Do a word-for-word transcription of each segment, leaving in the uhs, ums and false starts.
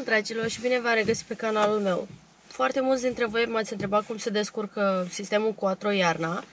mult, dragilor, și bine v-am regăsit pe canalul meu. Foarte mulți dintre voi m-ați întrebat cum se descurcă sistemul quattro iarna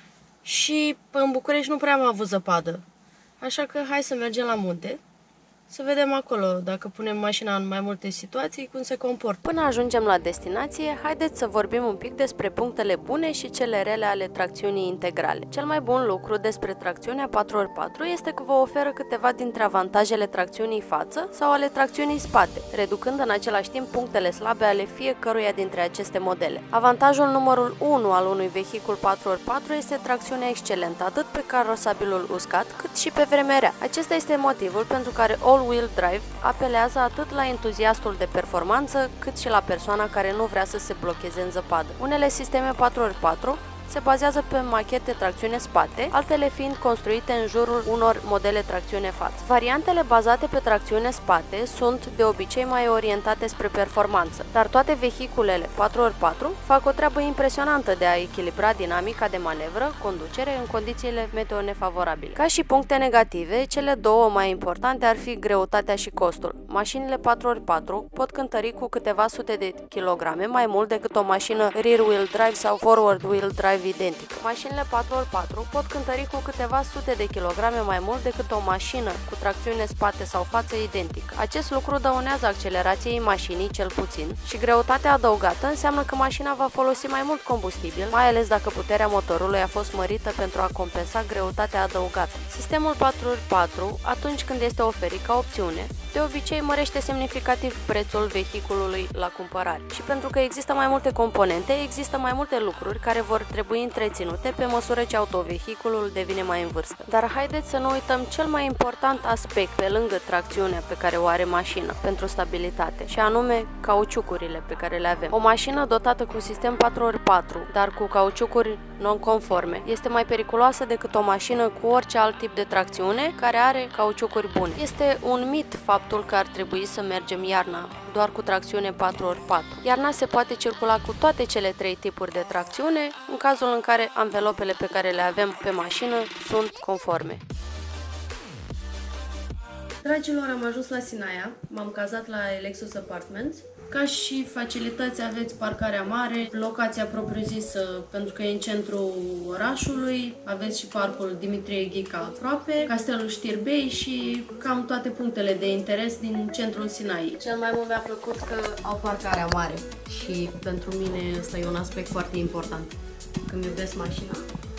și în București nu prea am avut zăpadă. Așa că hai să mergem la munte, să vedem acolo, dacă punem mașina în mai multe situații, cum se comportă. Până ajungem la destinație, haideți să vorbim un pic despre punctele bune și cele rele ale tracțiunii integrale. Cel mai bun lucru despre tracțiunea patru ori patru este că vă oferă câteva dintre avantajele tracțiunii față sau ale tracțiunii spate, reducând în același timp punctele slabe ale fiecăruia dintre aceste modele. Avantajul numărul unu al unui vehicul patru ori patru este tracțiunea excelentă, atât pe carosabilul uscat, cât și pe vremea rea. Acesta este motivul pentru care All Wheel Drive apelează atât la entuziastul de performanță, cât și la persoana care nu vrea să se blocheze în zăpadă. Unele sisteme patru ori patru se bazează pe machete tracțiune spate, altele fiind construite în jurul unor modele tracțiune față. Variantele bazate pe tracțiune spate sunt de obicei mai orientate spre performanță, dar toate vehiculele patru ori patru fac o treabă impresionantă de a echilibra dinamica de manevră, conducere în condițiile meteo nefavorabile. Ca și puncte negative, cele două mai importante ar fi greutatea și costul. Mașinile patru ori patru pot cântări cu câteva sute de kilograme mai mult decât o mașină rear wheel drive sau forward wheel drive identică. Mașinile patru ori patru pot cântări cu câteva sute de kilograme mai mult decât o mașină cu tracțiune spate sau față identică. Acest lucru dăunează accelerației mașinii cel puțin și greutatea adăugată înseamnă că mașina va folosi mai mult combustibil, mai ales dacă puterea motorului a fost mărită pentru a compensa greutatea adăugată. Sistemul patru ori patru, atunci când este oferit ca opțiune, de obicei mărește semnificativ prețul vehiculului la cumpărare. Și pentru că există mai multe componente, există mai multe lucruri care vor trebui întreținute pe măsură ce autovehiculul devine mai în vârstă. Dar haideți să nu uităm cel mai important aspect pe lângă tracțiunea pe care o are mașina pentru stabilitate, și anume cauciucurile pe care le avem. O mașină dotată cu sistem patru ori patru, dar cu cauciucuri non-conforme, este mai periculoasă decât o mașină cu orice alt tip de tracțiune care are cauciucuri bune. Este un mit faptul că ar trebui să mergem iarna doar cu tracțiune patru ori patru. Iarna se poate circula cu toate cele trei tipuri de tracțiune, în cazul în care anvelopele pe care le avem pe mașină sunt conforme. Dragilor, am ajuns la Sinaia, m-am cazat la Lexus Apartments. Ca și facilități aveți parcarea mare, locația propriu-zisă pentru că e în centrul orașului, aveți și parcul Dimitrie Ghica aproape, castelul Știrbei și cam toate punctele de interes din centrul Sinaiei. Cel mai mult mi-a plăcut că au parcarea mare și pentru mine ăsta e un aspect foarte important când iubesc mașina.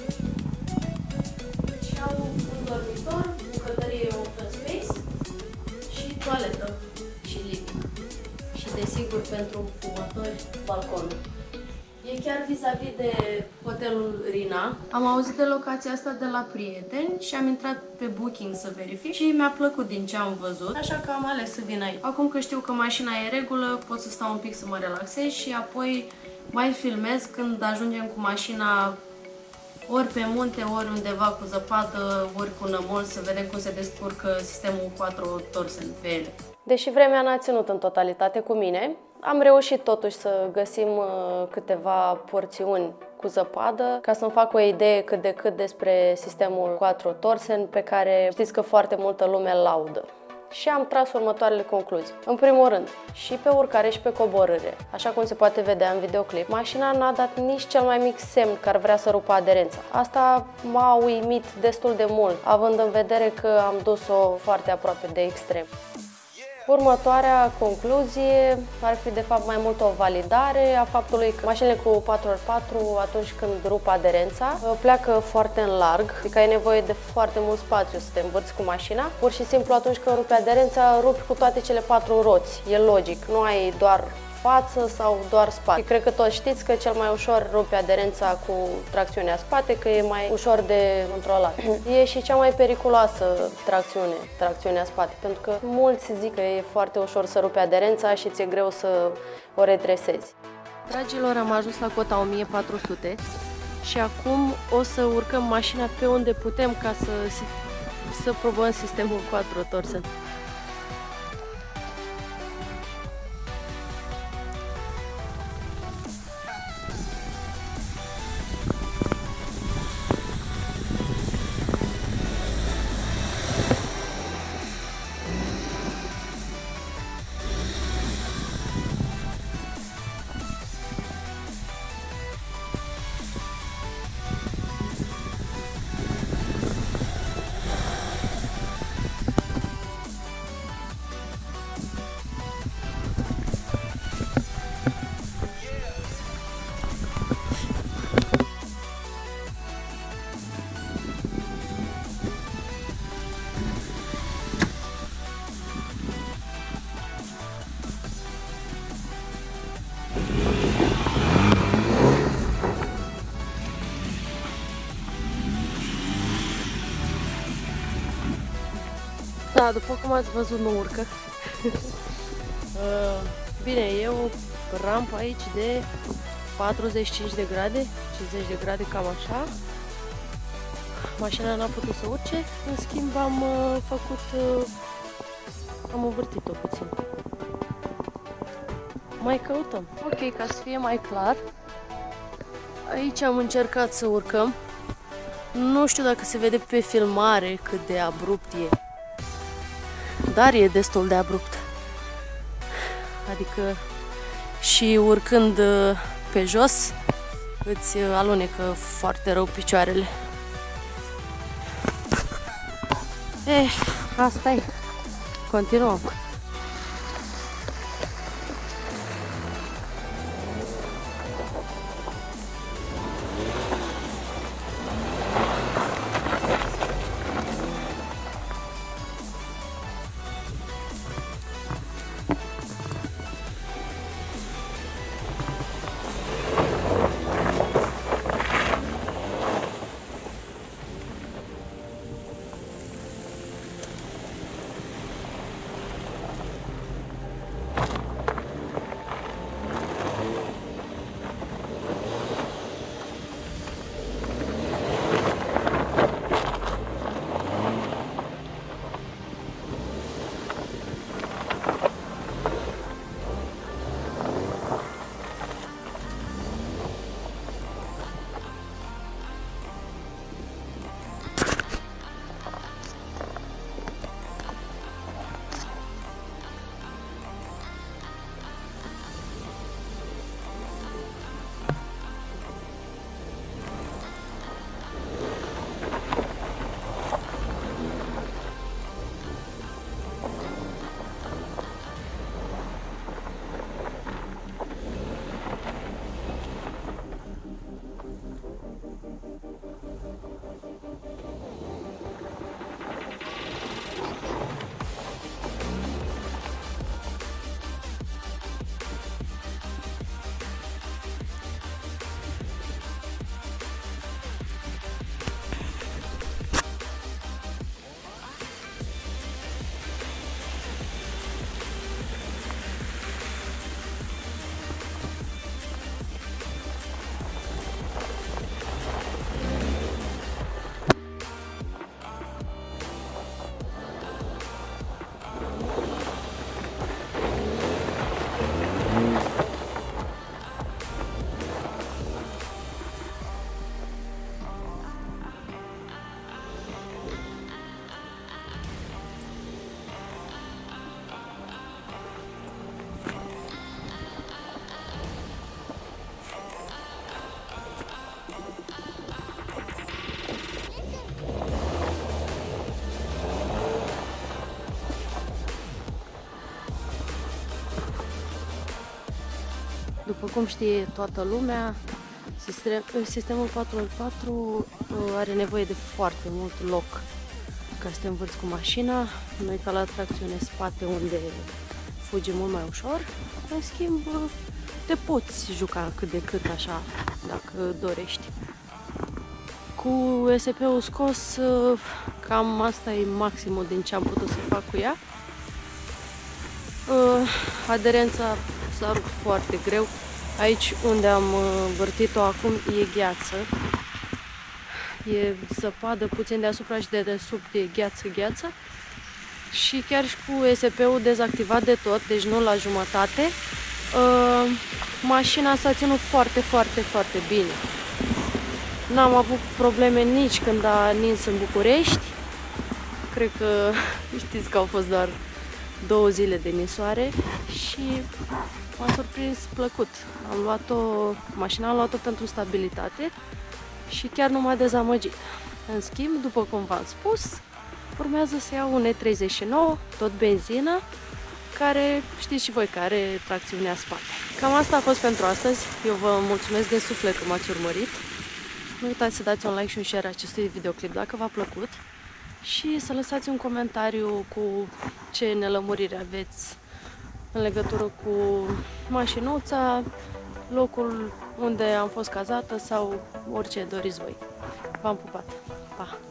Și au un dormitor, bucătărie open space și toaletă și living. Desigur, pentru fumători, balconul. E chiar vis-a-vis de hotelul Rina. Am auzit de locația asta de la prieteni și am intrat pe Booking să verific și mi-a plăcut din ce am văzut, așa că am ales să vin aici. Acum că știu că mașina e în regulă, pot să stau un pic să mă relaxez și apoi mai filmez când ajungem cu mașina ori pe munte, ori undeva cu zăpadă, ori cu nămol, să vedem cum se descurcă sistemul quattro torsen pe ele. Deși vremea n-a ținut în totalitate cu mine, am reușit totuși să găsim câteva porțiuni cu zăpadă ca să-mi fac o idee cât de cât despre sistemul quattro torsen, pe care știți că foarte multă lume îl laudă. Și am tras următoarele concluzii. În primul rând, și pe urcare și pe coborâre, așa cum se poate vedea în videoclip, mașina n-a dat nici cel mai mic semn că ar vrea să rupă aderența. Asta m-a uimit destul de mult, având în vedere că am dus-o foarte aproape de extrem. Următoarea concluzie ar fi de fapt mai mult o validare a faptului că mașinile cu patru ori patru, atunci când rup aderența, pleacă foarte în larg, adică ai nevoie de foarte mult spațiu să te învârți cu mașina. Pur și simplu atunci când rupi aderența, rupi cu toate cele patru roți, e logic, nu ai doar față sau doar spate. Și cred că toți știți că cel mai ușor rupe aderența cu tracțiunea spate, că e mai ușor de controlat. E și cea mai periculoasă tracțiune, tracțiunea spate, pentru că mulți zic că e foarte ușor să rupe aderența și ți-e greu să o redresezi. Dragilor, am ajuns la cota o mie patru sute și acum o să urcăm mașina pe unde putem ca să, să probăm sistemul quattro torsen. Da, după cum ați văzut, nu urcă. Bine, e o rampă aici de patruzeci și cinci de grade, cincizeci de grade, cam așa. Mașina n-a putut să urce, în schimb am uh, făcut, uh, am învârtit-o puțin. Mai căutăm. Ok, ca să fie mai clar, aici am încercat să urcăm. Nu știu dacă se vede pe filmare cât de abrupt e, dar e destul de abrupt. Adică și urcând uh, pe jos, îți alunecă foarte rău picioarele. Eh, asta e. Continuăm. După cum știe toată lumea, sistemul patru pe patru are nevoie de foarte mult loc ca să te învârți cu mașina. Nu e ca la tracțiune spate unde fugi mult mai ușor. În schimb, te poți juca cât de cât așa, dacă dorești. Cu U S P-ul scos, cam asta e maximul din ce am putut să fac cu ea. Aderența s-a rupt foarte greu. Aici unde am vârtit-o acum e gheață. E zăpadă puțin deasupra și de desubt e gheață-gheață. Și chiar și cu U S P-ul dezactivat de tot, deci nu la jumătate, mașina s-a ținut foarte, foarte, foarte bine. N-am avut probleme nici când a nins în București. Cred că știți că au fost doar două zile de ninsoare și m-a surprins plăcut. Am luat-o, mașina am luat-o pentru stabilitate și chiar nu m-a dezamăgit. În schimb, după cum v-am spus, urmează să iau un E treizeci și nouă, tot benzină, care știți și voi că are tracțiunea spate. Cam asta a fost pentru astăzi. Eu vă mulțumesc de suflet că m-ați urmărit. Nu uitați să dați un like și un share acestui videoclip dacă v-a plăcut și să lăsați un comentariu cu ce nelămuriri aveți în legătură cu mașinuța, locul unde am fost cazată sau orice doriți voi. V-am pupat! Pa!